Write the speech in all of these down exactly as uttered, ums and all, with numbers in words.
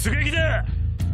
出撃だ。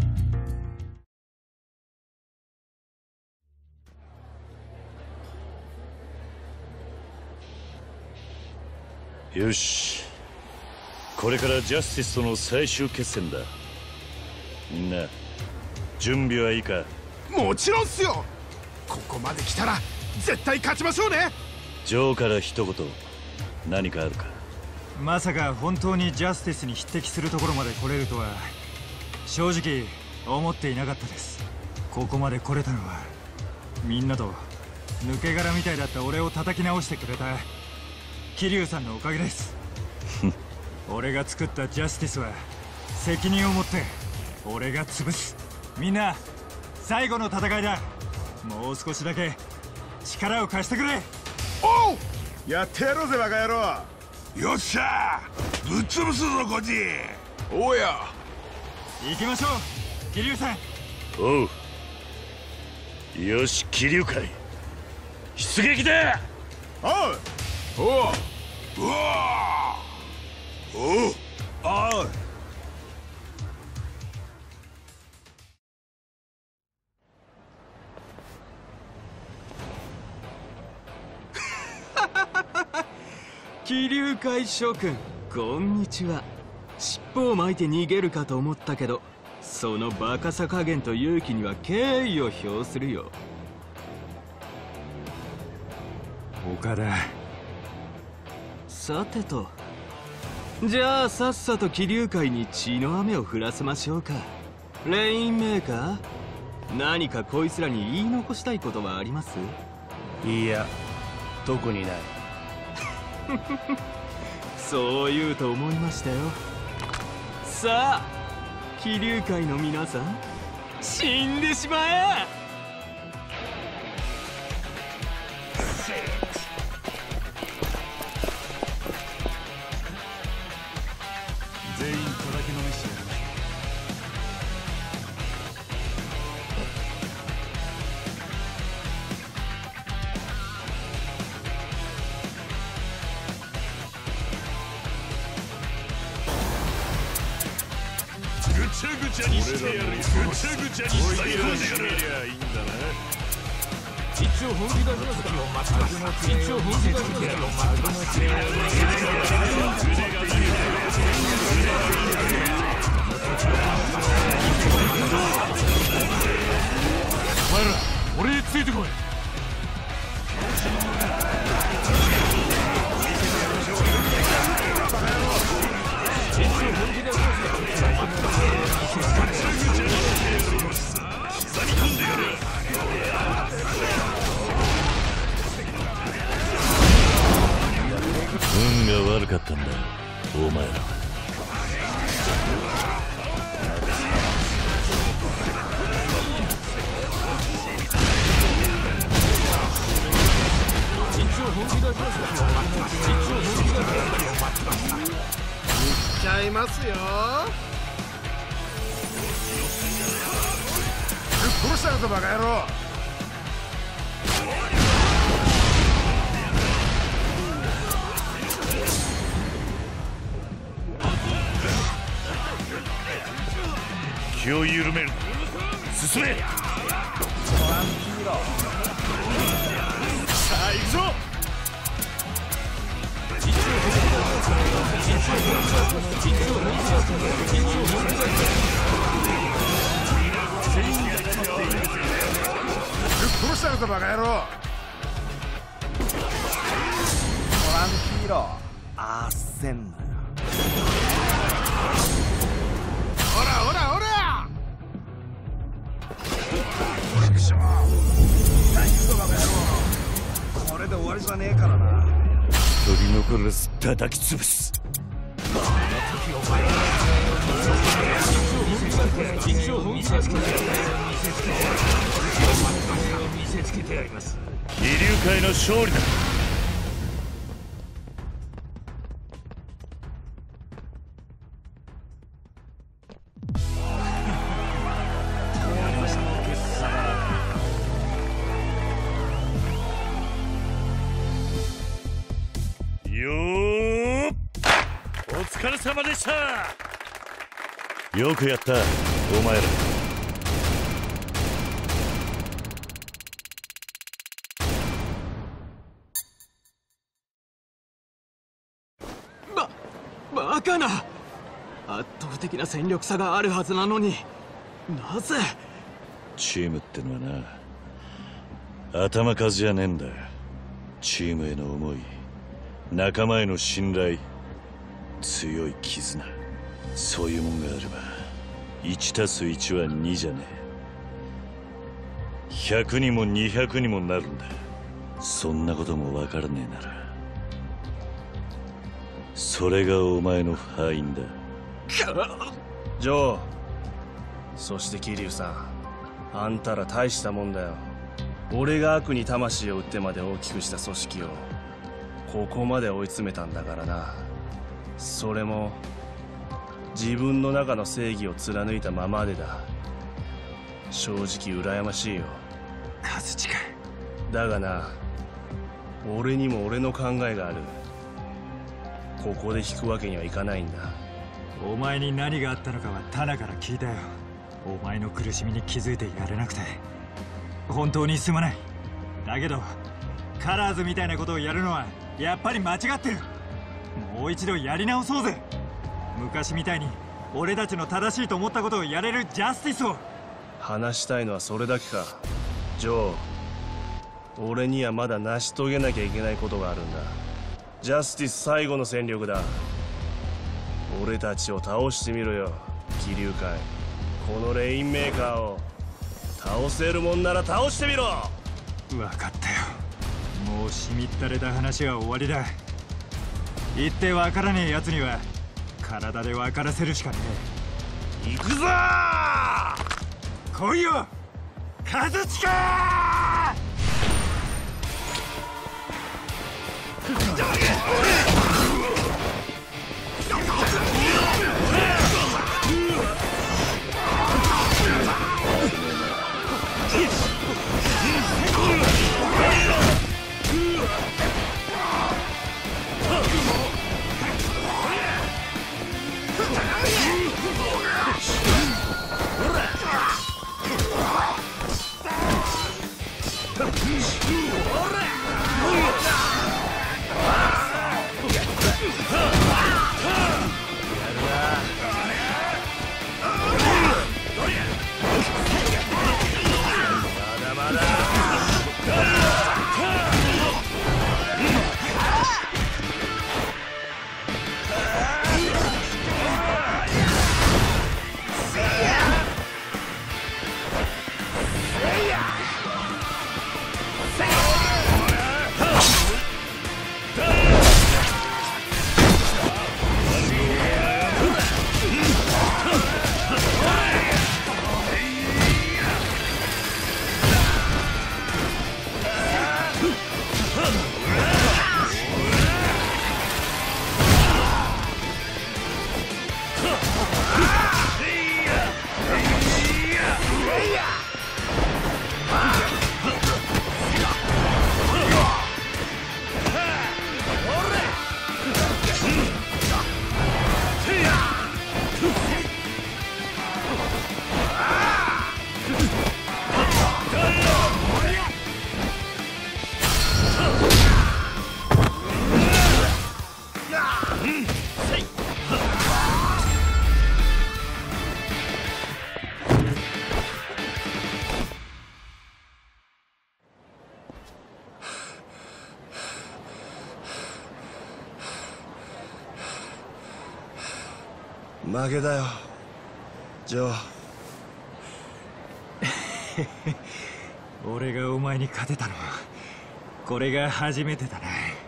よし、これからジャスティスとの最終決戦だ。みんな準備はいいか？ もちろんっすよ。ここまで来たら絶対勝ちましょうね。 ジョーから一言何かあるか？ まさか本当にジャスティスに匹敵するところまで来れるとは正直思っていなかったです。ここまで来れたのはみんなと抜け殻みたいだった俺を叩き直してくれた桐生さんのおかげです。俺が作ったジャスティスは責任を持って俺が潰す。みんな最後の戦いだ。もう少しだけ力を貸してくれ。 おう、やってやろうぜバカ野郎。 よっしゃー、ぶっ潰すぞこじ。 おうや、 行きましょう桐生さん。 おう、よし桐生会出撃だ。 おうおう、 うわー、おう、ああ。 桐生会諸君、こんにちは。尻尾を巻いて逃げるかと思ったけど、そのバカさ加減と勇気には敬意を表するよ。 岡田。 さてと、じゃあさっさと桐生会に血の雨を降らせましょうか。レインメーカー、何かこいつらに言い残したいことはあります？ いや、特にない。 そう言うと思いましたよ。さあ桐生会の皆さん、死んでしまえ。 全員叩きのめしてやる。 ぐちゃぐちゃにしてやる。ぐちゃぐちゃにしてやる。いいんだな。 一応本気出しますか。一応本気出しますお前ら俺についてこい。運が悪かったんだお前らは。 ちゃいますよ。殺したぞバカ野郎。 気を緩める。進め。さあ行くぞ。 殺したぞバカ野郎。 トランキーロ、あっせんなよ。 ほらほらほら。 これで終わりじゃねえからな。 取り残らず叩き潰す。桐生会の勝利だ。よー、お疲れ様でした。 よくやったお前ら。 ババカな。圧倒的な戦力差があるはずなのになぜ。 チームってのはな、頭数じゃねえんだ。チームへの思い、仲間への信頼、強い絆、そういうもんがあればいちたすいちはにじゃねえ。ひゃくにもにひゃくにもなるんだ。そんなこともわからねえなら、それがお前の敗因だ。 ジョー、そして桐生さん、あんたら大したもんだよ。俺が悪に魂を売ってまで大きくした組織をここまで追い詰めたんだからな。それも自分の中の正義を貫いたままでだ。正直羨ましいよ。 カズチカ。 だがな、俺にも俺の考えがある。ここで引くわけにはいかないんだ。 お前に何があったのかはタナから聞いたよ。お前の苦しみに気づいてやれなくて本当にすまない。だけどカラーズみたいなことをやるのはやっぱり間違ってる。もう一度やり直そうぜ。昔みたいに俺たちの正しいと思ったことをやれるジャスティスを。 話したいのはそれだけか。ジョー、俺にはまだ成し遂げなきゃいけないことがあるんだ。ジャスティス最後の戦力だ。俺たちを倒してみろよ、桐生会。このレインメーカーを倒せるもんなら倒してみろ。 分かったよ。もうしみったれた話は終わりだ。言って分からねえやつには体で分からせるしかねえ。行くぞー。来いよカズチカー。 負けだよジョー。 俺がお前に勝てたのはこれが初めてだな。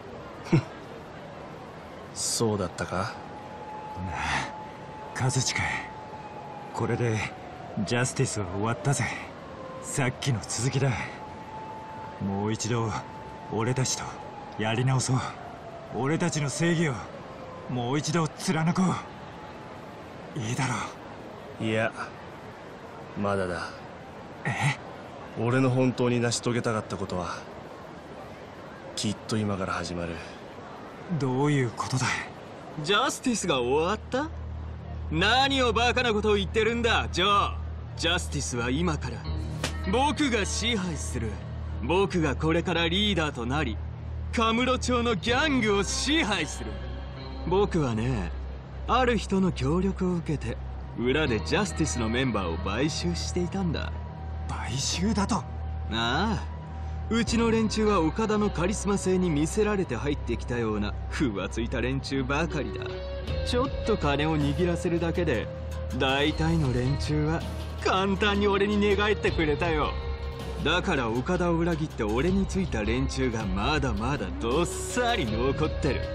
そうだったか。 なあカズチカ、これでジャスティスは終わったぜ。さっきの続きだ。もう一度俺たちとやり直そう。俺たちの正義をもう一度貫こう。いいだろう。いやまだだ。 え？ 俺の本当に成し遂げたかったことはきっと今から始まる。 どういうことだ。 ジャスティスが終わった？ 何をバカなことを言ってるんだジョー。ジャスティスは今から僕が支配する。僕がこれからリーダーとなりカムロ町のギャングを支配する。僕はね、ある人の協力を受けて裏でジャスティスのメンバーを買収していたんだ。 買収だと？ ああ、うちの連中は岡田のカリスマ性に見せられて入ってきたようなふわついた連中ばかりだ。ちょっと金を握らせるだけで大体の連中は簡単に俺に寝返ってくれたよ。だから岡田を裏切って俺についた連中がまだまだどっさり残ってる。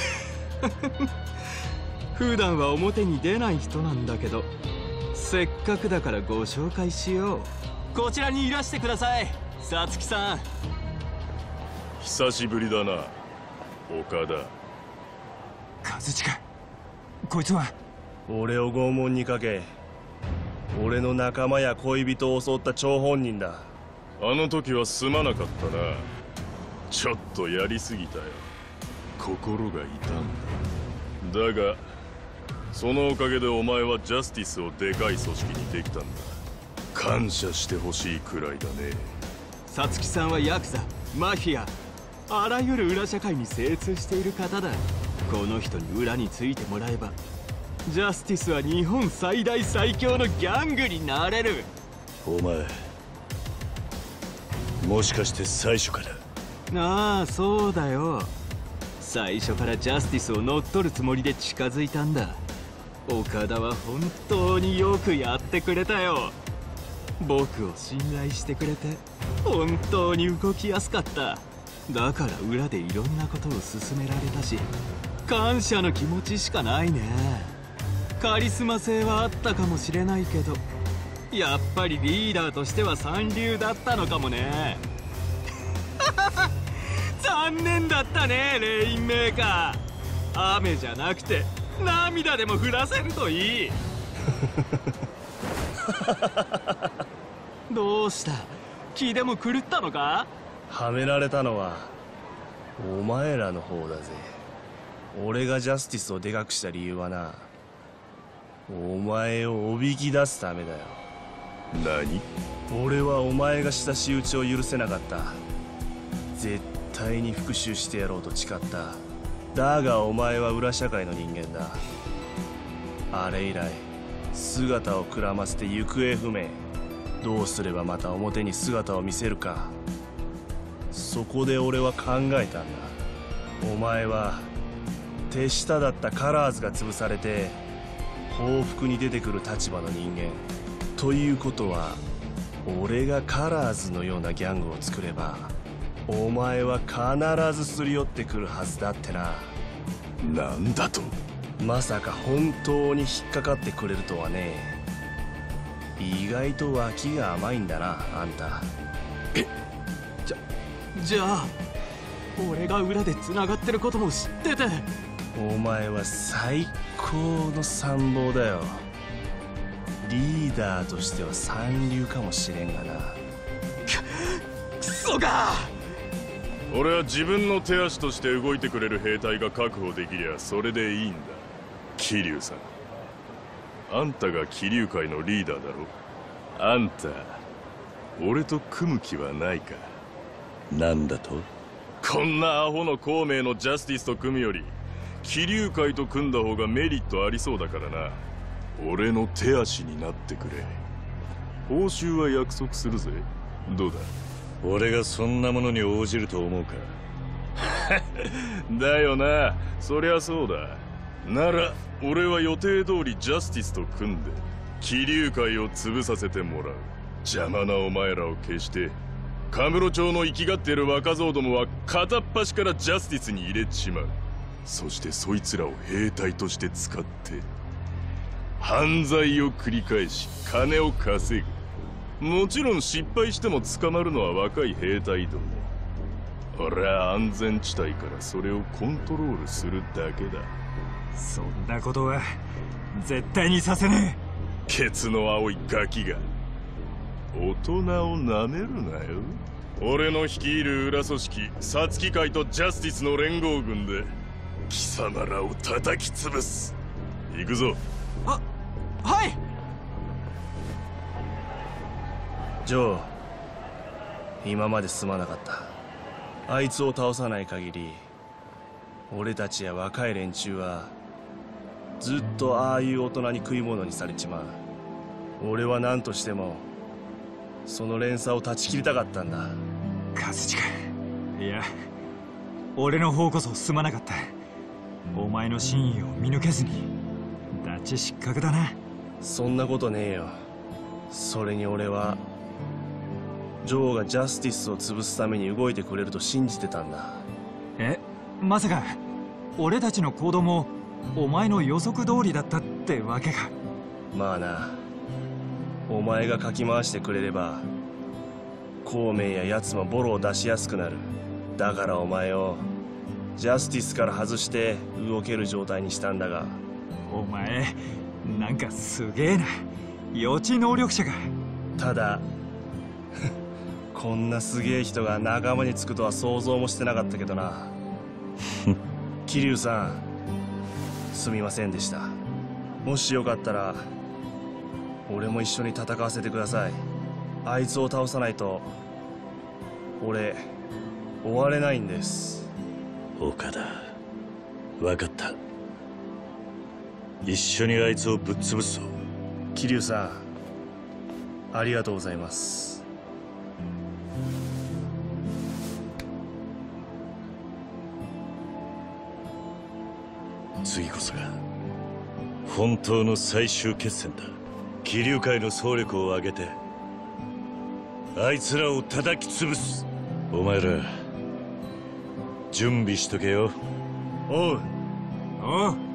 普段は表に出ない人なんだけど、せっかくだからご紹介しよう。こちらにいらしてください、さつきさん。 久しぶりだな、岡田。 和親、こいつは？ 俺を拷問にかけ、俺の仲間や恋人を襲った張本人だ。 あの時はすまなかったな。ちょっとやりすぎたよ。心が痛んだ。だがそのおかげでお前はジャスティスをでかい組織にできたんだ。感謝してほしいくらいだね。 さつきさんはヤクザ、マフィア、あらゆる裏社会に精通している方だ。この人に裏についてもらえばジャスティスは日本最大最強のギャングになれる。 お前もしかして最初から？ ああ、そうだよ。最初からジャスティスを乗っ取るつもりで近づいたんだ。岡田は本当によくやってくれたよ。僕を信頼してくれて本当に動きやすかった。だから裏でいろんなことを勧められたし、感謝の気持ちしかないね。カリスマ性はあったかもしれないけど、やっぱりリーダーとしては三流だったのかもね。残念だったね、レインメーカー。雨じゃなくて涙でも降らせるといい。どうした、気でも狂ったのか？ はめられたのはお前らの方だぜ。俺がジャスティスをでかくした理由はな、お前をおびき出すためだよ。 何？ 俺はお前がした仕打ちを許せなかった。絶対に復讐してやろうと誓った。だがお前は裏社会の人間だ。あれ以来姿をくらませて行方不明。どうすればまた表に姿を見せるか。そこで俺は考えたんだ。お前は手下だったカラーズが潰されて報復に出てくる立場の人間ということは、俺がカラーズのようなギャングを作ればお前は必ずすり寄ってくるはずだってな。 なんだと？ まさか本当に引っかかってくれるとはね。意外と脇が甘いんだな、あんた。 え、じゃじゃあ俺が裏で繋がってることも知ってて。 お前は最高の参謀だよ。リーダーとしては三流かもしれんがな。 くそが。 俺は自分の手足として動いてくれる兵隊が確保できりゃそれでいいんだ。桐生さん、あんたが桐生会のリーダーだろ。あんた俺と組む気はないか？ なんだと？ こんなアホの孔明のジャスティスと組むより桐生会と組んだ方がメリットありそうだからな。俺の手足になってくれ。報酬は約束するぜ。どうだ？ 俺がそんなものに応じると思うか？ だよな、そりゃそうだ。なら俺は予定通りジャスティスと組んで桐生会を潰させてもらう。邪魔なお前らを消してカムロ町の生きがっている若造どもは片っ端からジャスティスに入れちまう。そしてそいつらを兵隊として使って犯罪を繰り返し金を稼ぐ。もちろん失敗しても捕まるのは若い兵隊ども。俺は安全地帯からそれをコントロールするだけだ。 そんなことは絶対にさせねえ。ケツの青いガキが。大人をなめるなよ。俺の率いる裏組織サツキ会とジャスティスの連合軍で貴様らを叩き潰す。行くぞ。 ははい。 ジョー、今まですまなかった。あいつを倒さない限り俺たちや若い連中はずっとああいう大人に食い物にされちまう。俺は何としてもその連鎖を断ち切りたかったんだ。 カズチか。いや、俺の方こそすまなかった。お前の真意を見抜けずにダチ失格だな。 そんなことねえよ。それに俺はジョーがジャスティスを潰すために動いてくれると信じてたんだ。 え、まさか俺たちの行動もお前の予測通りだったってわけか。 まあな、お前がかき回してくれれば孔明や奴もボロを出しやすくなる。だからお前をジャスティスから外して動ける状態にしたんだが。 お前なんかすげえな、予知能力者か。 ただこんなすげえ人が仲間につくとは想像もしてなかったけどな。桐生さん、すみませんでした。もしよかったら俺も一緒に戦わせてください。あいつを倒さないと俺終われないんです。 岡田、分かった。一緒にあいつをぶっ潰すぞ。 桐生さん、ありがとうございます。 次こそが本当の最終決戦だ。桐生会の総力を挙げてあいつらを叩き潰す。お前ら準備しとけよ。 おう。 おう。